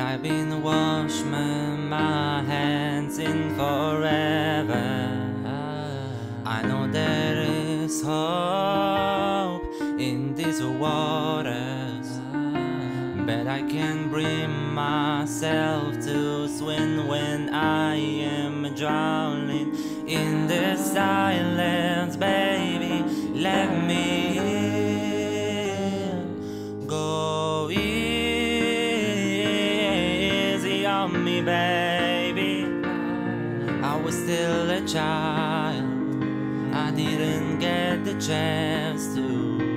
I've been washing my hands in forever. I know there is hope in these waters, but I can't bring myself to swim when I am drowning in the silence. Baby, let me go easy on me, baby. I was still a child, I didn't get the chance to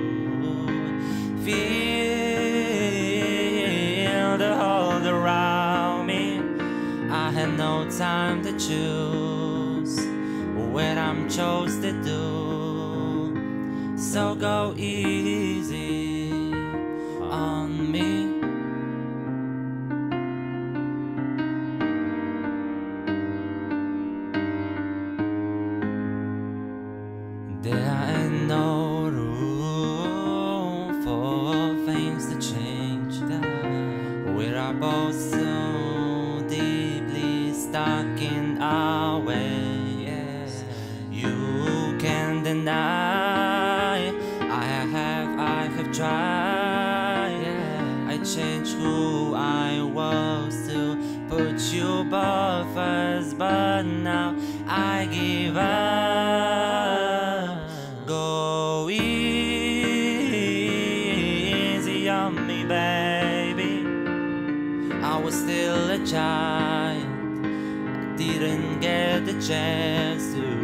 feel the hold around me. I had no time to choose what I'm chose to do, so go easy on me. There ain't no room for things to change. We're both so deeply stuck in our ways. You can't deny I have tried. I changed who I was to put you both first, but now I give up. Go easy on me, baby. I was still a child, I didn't get the chance to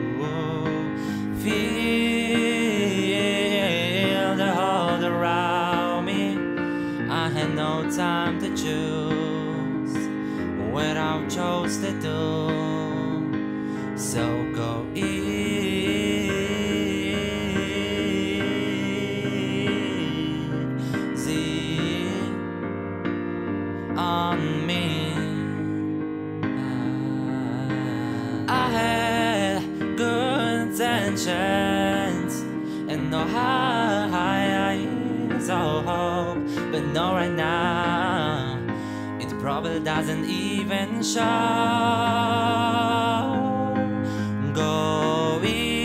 feel the hold around me. I had no time to choose what I chose to do, so go easy on me. I had good intentions and no highs of hope, but no, right now it probably doesn't even show. Go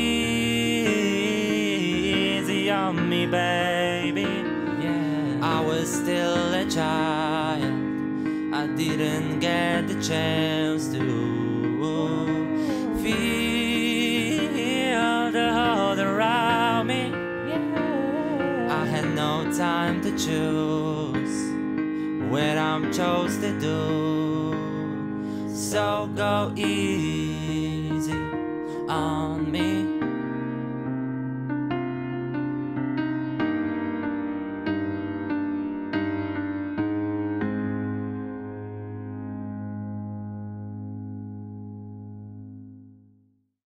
easy on me, baby. I was still a child, I didn't get the chance to feel the hold around me. I had no time to choose what I'm chose to do, so go easy on